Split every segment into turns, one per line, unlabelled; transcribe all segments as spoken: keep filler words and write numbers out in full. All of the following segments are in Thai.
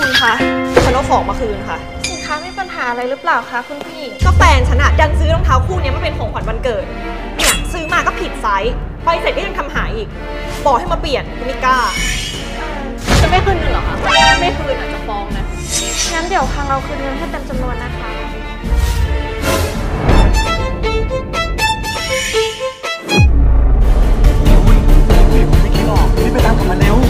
คุณคะฉันเอาของมาคืนค่ะสินค้ามีปัญหาอะไรหรือเปล่าคะคุณผู้หญิงก็แฟนฉันอะดันซื้อรองเท้าคู่นี้มาเป็นของขวัญวันเกิดเนี่ยซื้อมาก็ผิดไซส์ไปเสร็จก็ยังทำหายอีกบอกให้มาเปลี่ยนก็ไม่กล้าจะไม่คืนเงินเหรอคะไม่คืนอาจจะฟ้องนะงั้นเดี๋ยวทางเราคืนเงินให้เต็มจำนวนนะคะ
รีบไปตามกับมันเร็ว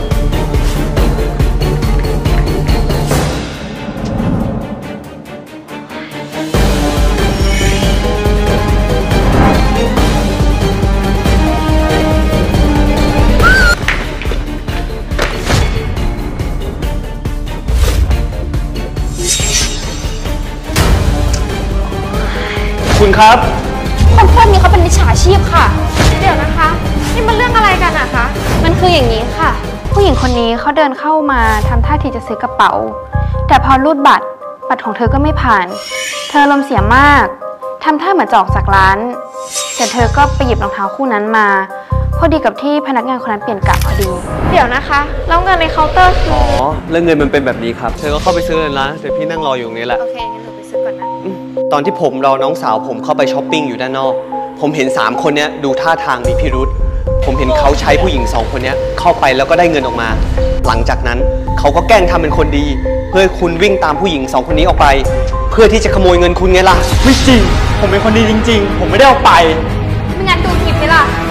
คุณครับ
คนพวกนี้เขาเป็นมิจฉาชีพค่ะเดี๋ยวนะคะนี่มันเรื่องอะไรกันอะคะมันคืออย่างนี้ค่ะผู้หญิงคนนี้เขาเดินเข้ามาทำท่าทีจะซื้อกระเป๋าแต่พอรูดบัตรบัตรของเธอก็ไม่ผ่านเธออารมณ์เสียมากทำท่าเหมือนจะออกจากร้านแต่เธอก็ไปหยิบรองเท้าคู่นั้นมาพอดีกับที่พนักงานคนนั้นเปลี่ยนกะพอดีเดี๋ยวนะคะแล้วเงินในเคาน์เตอร์คืออ๋อ
เรื่องเงินมันเป็นแบบนี้ครับเธอก็เข้าไปซื้อเลยนะเดี๋ยวพี่นั่งรออยู่ตรงนี้แหละ
โอเคงั้นหนูไปซื้อก่อนนะ
ตอนที่ผมรอน้องสาวผมเข้าไปช้อปปิ้งอยู่ด้านนอกผมเห็นสามคนนี้ดูท่าทางมีพิรุธผมเห็นเขาใช้ผู้หญิงสองคนนี้เข้าไปแล้วก็ได้เงินออกมาหลังจากนั้นเขาก็แกล้งทำเป็นคนดีเพื่อคุณวิ่งตามผู้หญิงสองคนนี้ออกไปเพื่อที่จะขโมยเงินคุณไงล่ะไม่จริงผมเป็นคนดีจริงๆผมไม่ได้เอาไป
ไม่งั้นดูคลิปไหมล่ะ